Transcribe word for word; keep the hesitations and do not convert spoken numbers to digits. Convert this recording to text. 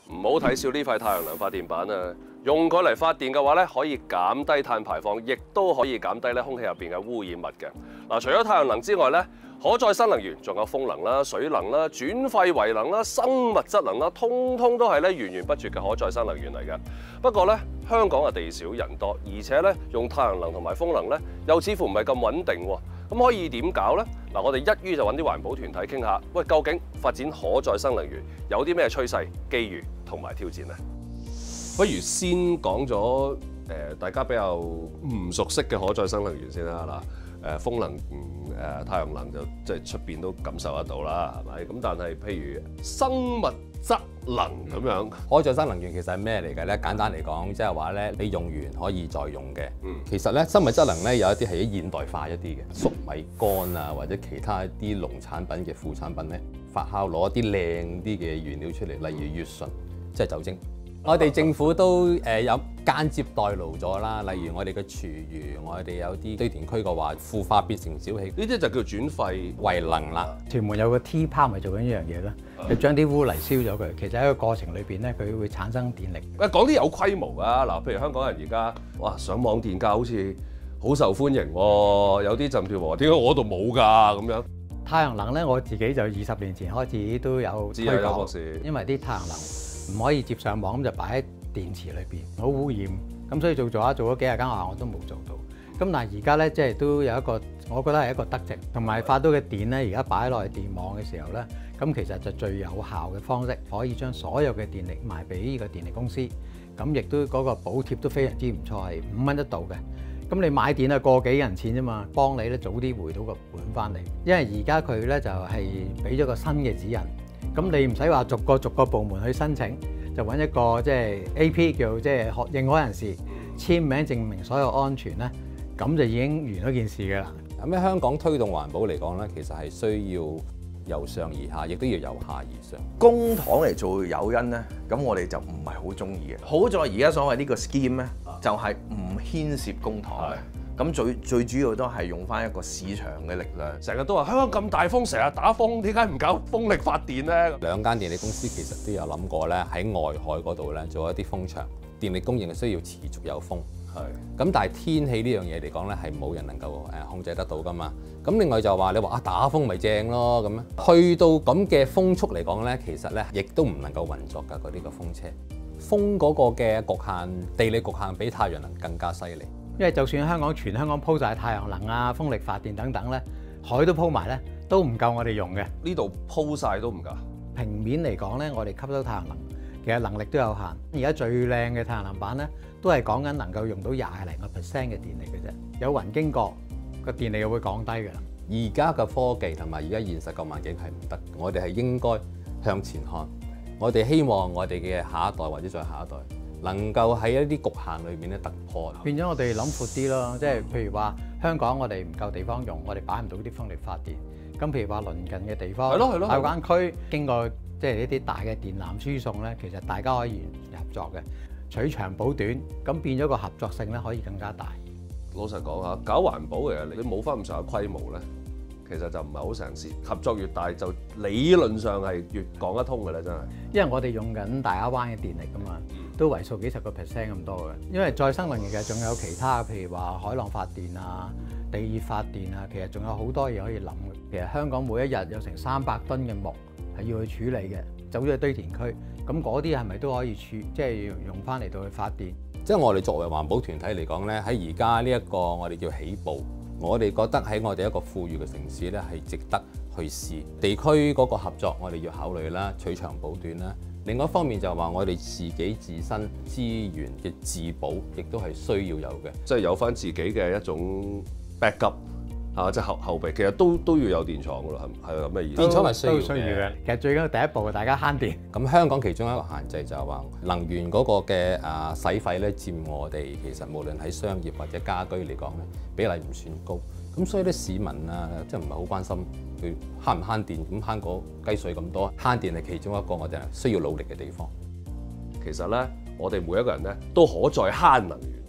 唔好睇少呢塊太陽能發電板啊！用佢嚟發電嘅話咧，可以減低碳排放，亦都可以減低咧空氣入邊嘅污染物嘅。嗱，除咗太陽能之外咧，可再生能源仲有風能啦、水能啦、轉廢為能啦、生物質能啦，通通都係咧源源不絕嘅可再生能源嚟嘅。不過咧，香港嘅地少人多，而且咧用太陽能同埋風能咧，又似乎唔係咁穩定喎。咁可以點搞呢？嗱，我哋一於就揾啲環保團體傾下，喂，究竟發展可再生能源有啲咩趨勢、機遇同埋挑戰呢？不如先講咗誒大家比較唔熟悉嘅可再生能源先啦。嗱，誒風能、誒、呃、太陽能就即係出邊都感受得到啦，係咪？咁但係譬如生物質能咁樣， 可再生能源其實係咩嚟嘅咧？簡單嚟講，即係話咧，你用完可以再用嘅。嗯，其實咧，生物質能咧有一啲係現代化一啲嘅，粟米乾啊，或者其他一啲農產品嘅副產品咧，發酵攞一啲靚啲嘅原料出嚟，例如乙醇，即係酒精。我哋政府都誒有間接代勞咗啦，例如我哋嘅廚餘，我哋有啲堆填區嘅話，腐化變成沼氣， 呢啲就叫轉廢為能啦。 屯門有個 T Park 咪做緊呢樣嘢啦，就將啲污泥燒咗佢，其實喺個過程裏邊咧，佢會產生電力。 喂，講啲有規模啊！嗱，譬如香港人而家哇上網電價好似好受歡迎喎，有啲甚至話點解我度冇㗎咁樣？ 太陽能咧，我自己就二十年前開始都有推廣，因為啲太陽能唔可以接上網，咁就擺喺電池裏邊，好污染。咁所以做做下做咗幾廿間學校我都冇做到。咁但係而家咧，即係都有一個，我覺得係一個德政，同埋發到嘅電咧，而家擺落去電網嘅時候咧，咁其實就最有效嘅方式，可以將所有嘅電力賣俾呢個電力公司。咁亦都嗰個補貼都非常之唔錯，係五蚊一度嘅。咁你買電係個幾銀錢啫嘛，幫你咧早啲回到個本翻嚟。因為而家佢咧就係俾咗個新嘅指引。咁你唔使話逐個逐個部門去申請，就揾一個即係 A P 叫即係認可人士簽名證明所有安全咧，咁就已經完咗件事㗎啦。 咁喺香港推動環保嚟講咧，其實係需要由上而下，亦都要由下而上。 公帑嚟做誘因咧，咁我哋就唔係好中意嘅。好在而家所謂呢個 scheme 咧，就係唔牽涉公帑嘅。咁最最主要都係用翻一個市場嘅力量。 成日都話香港咁大風，成日打風，點解唔搞風力發電呢？ 兩間電力公司其實都有諗過咧，喺外海嗰度咧做一啲風場，電力供應係需要持續有風。係。咁但係天氣呢樣嘢嚟講咧，係冇人能夠誒控制得到噶嘛。咁另外就話你話啊打風咪正咯咁樣，去到咁嘅風速嚟講咧，其實咧亦都唔能夠運作㗎嗰啲個風車。風嗰個嘅局限，地理局限比太陽能更加犀利。 因為就算香港全香港鋪晒太陽能啊、風力發電等等咧，海都鋪埋咧，都唔夠我哋用嘅。 呢度鋪晒都唔夠。 平面嚟講咧，我哋吸收太陽能其實能力都有限。而家最靚嘅太陽能板咧，都係講緊能夠用到廿零個 percent 嘅電力嘅啫。有雲經過，個電力又會降低㗎啦。 而家嘅科技同埋而家現實嘅環境係唔得，我哋係應該向前看。我哋希望我哋嘅下一代或者再下一代，能夠喺一啲局限裏面咧突破，變咗我哋諗闊啲咯。即係譬如話香港我哋唔夠地方用，我哋擺唔到啲風力發電。咁譬如話鄰近嘅地方， 係咯係咯， 大灣區經過即係呢啲大嘅電纜輸送咧，其實大家可以合作嘅，取長補短，咁變咗個合作性咧可以更加大。 老實講下，搞環保嘅你冇翻咁上下規模咧，其實就唔係好成事。合作越大，就理論上係越講得通嘅咧，真係。因為我哋用緊大亞灣嘅電力噶嘛，都為數幾十個 percent 咁多嘅。因為再生能源其實仲有其他，譬如話海浪發電啊、地熱發電啊，其實仲有好多嘢可以諗嘅。其實香港每一日有成三百噸嘅木係要去處理嘅，走咗去堆填區。咁嗰啲係咪都可以處，即係用翻嚟到去發電？ 即係我哋作為環保團體嚟講咧，喺而家呢一個我哋叫起步。我哋覺得喺我哋一個富裕嘅城市咧，係值得去試地區嗰個合作，我哋要考慮啦，取長補短啦。另外一方面就係話，我哋自己自身資源嘅自保，亦都係需要有嘅， 即係有翻自己嘅一種 backup 嚇，即係後後備，其實都都要有電廠噶咯，係係咁嘅意思。 電廠係需要需要嘅。其實最緊要第一步，大家慳電。 咁香港其中一個限制就係話，能源嗰個嘅啊使費咧，佔我哋其實無論喺商業或者家居嚟講咧，比例唔算高。咁所以啲市民啊，即係唔係好關心佢慳唔慳電，咁慳個雞碎咁多，慳電係其中一個我哋需要努力嘅地方。 其實咧，我哋每一個人咧都可再慳能源。